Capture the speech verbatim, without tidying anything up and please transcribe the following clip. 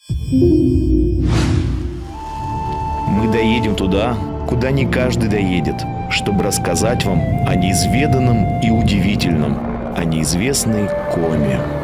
Мы доедем туда, куда не каждый доедет, чтобы рассказать вам о неизведанном и удивительном, о неизвестной коме.